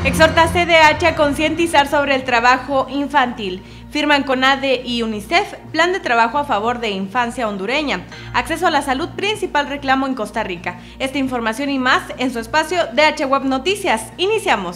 Exhorta a CDH a concientizar sobre el trabajo infantil. Firman CONADE y UNICEF plan de trabajo a favor de infancia hondureña. Acceso a la salud, principal reclamo en Costa Rica. Esta información y más en su espacio DH Web Noticias. Iniciamos.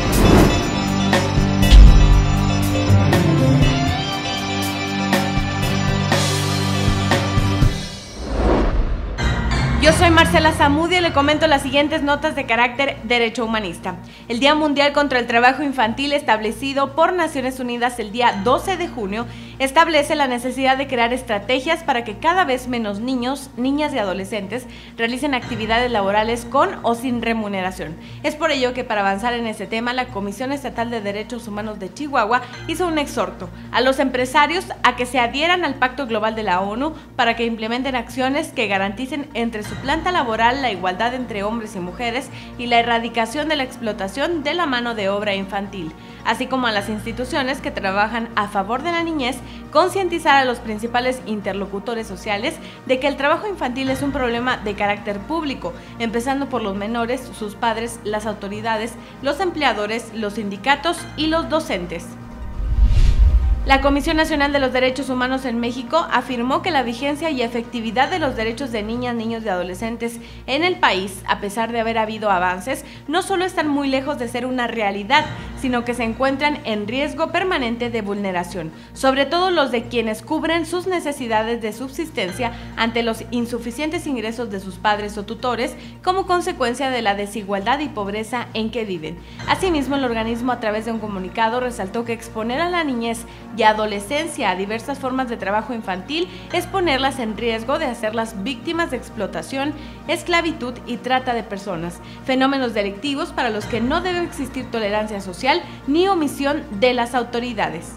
Yo soy Marcela Zamudio y le comento las siguientes notas de carácter derecho humanista. El Día Mundial contra el Trabajo Infantil, establecido por Naciones Unidas el día 12 de junio, establece la necesidad de crear estrategias para que cada vez menos niños, niñas y adolescentes realicen actividades laborales con o sin remuneración. Es por ello que para avanzar en este tema, la Comisión Estatal de Derechos Humanos de Chihuahua hizo un exhorto a los empresarios a que se adhieran al Pacto Global de la ONU para que implementen acciones que garanticen entre su planta laboral la igualdad entre hombres y mujeres y la erradicación de la explotación de la mano de obra infantil, así como a las instituciones que trabajan a favor de la niñez, concientizar a los principales interlocutores sociales de que el trabajo infantil es un problema de carácter público, empezando por los menores, sus padres, las autoridades, los empleadores, los sindicatos y los docentes. La Comisión Nacional de los Derechos Humanos en México afirmó que la vigencia y efectividad de los derechos de niñas, niños y adolescentes en el país, a pesar de haber habido avances, no solo están muy lejos de ser una realidad, sino que se encuentran en riesgo permanente de vulneración, sobre todo los de quienes cubren sus necesidades de subsistencia ante los insuficientes ingresos de sus padres o tutores como consecuencia de la desigualdad y pobreza en que viven. Asimismo, el organismo, a través de un comunicado, resaltó que exponer a la niñez y adolescencia a diversas formas de trabajo infantil es ponerlas en riesgo de hacerlas víctimas de explotación, esclavitud y trata de personas, fenómenos delictivos para los que no debe existir tolerancia social ni omisión de las autoridades.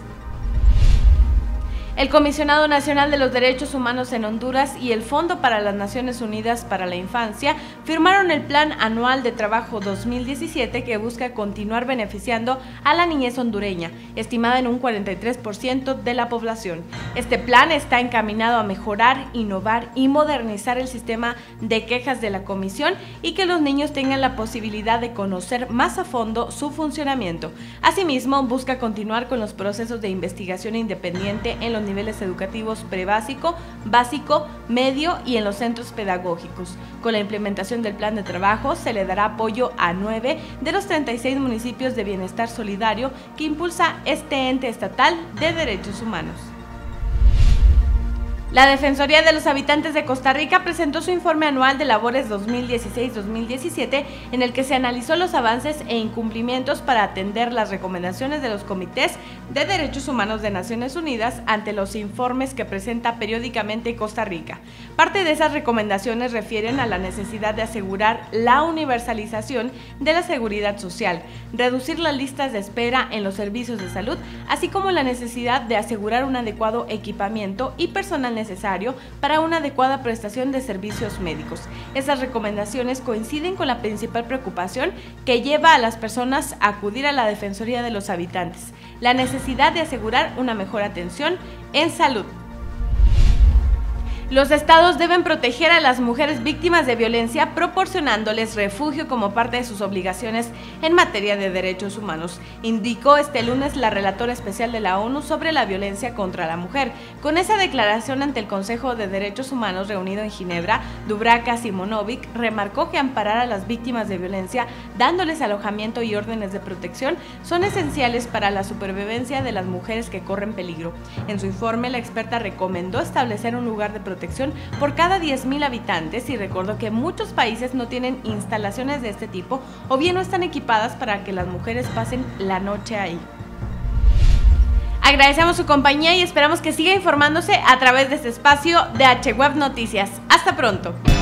El Comisionado Nacional de los Derechos Humanos en Honduras y el Fondo para las Naciones Unidas para la Infancia firmaron el Plan Anual de Trabajo 2017 que busca continuar beneficiando a la niñez hondureña, estimada en un 43% de la población. Este plan está encaminado a mejorar, innovar y modernizar el sistema de quejas de la Comisión y que los niños tengan la posibilidad de conocer más a fondo su funcionamiento. Asimismo, busca continuar con los procesos de investigación independiente en los niveles educativos prebásico, básico, medio y en los centros pedagógicos. Con la implementación del plan de trabajo se le dará apoyo a 9 de los 36 municipios de bienestar solidario que impulsa este ente estatal de derechos humanos. La Defensoría de los Habitantes de Costa Rica presentó su informe anual de labores 2016-2017 en el que se analizó los avances e incumplimientos para atender las recomendaciones de los comités de derechos humanos de Naciones Unidas ante los informes que presenta periódicamente Costa Rica. Parte de esas recomendaciones refieren a la necesidad de asegurar la universalización de la seguridad social, reducir las listas de espera en los servicios de salud, así como la necesidad de asegurar un adecuado equipamiento y personal necesario para una adecuada prestación de servicios médicos. Esas recomendaciones coinciden con la principal preocupación que lleva a las personas a acudir a la Defensoría de los Habitantes, la necesidad de asegurar una mejor atención en salud. Los estados deben proteger a las mujeres víctimas de violencia proporcionándoles refugio como parte de sus obligaciones en materia de derechos humanos, indicó este lunes la relatora especial de la ONU sobre la violencia contra la mujer. Con esa declaración ante el Consejo de Derechos Humanos reunido en Ginebra, Dubravka Simonovic remarcó que amparar a las víctimas de violencia, dándoles alojamiento y órdenes de protección, son esenciales para la supervivencia de las mujeres que corren peligro. En su informe, la experta recomendó establecer un lugar de protección por cada 10.000 habitantes y recordó que muchos países no tienen instalaciones de este tipo o bien no están equipadas para que las mujeres pasen la noche ahí. Agradecemos su compañía y esperamos que siga informándose a través de este espacio de DH Web Noticias. Hasta pronto.